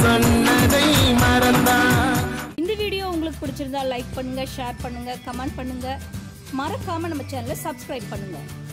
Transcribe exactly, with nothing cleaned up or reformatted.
சொன்னதை மறந்தான். இந்த வீடியோ உங்களுக்கு பிடிச்சிருந்தா லைக் பண்ணுங்க, ஷேர் பண்ணுங்க, கமெண்ட் பண்ணுங்க. மறக்காம நம்ம சேனலை சப்ஸ்கிரைப் பண்ணுங்க.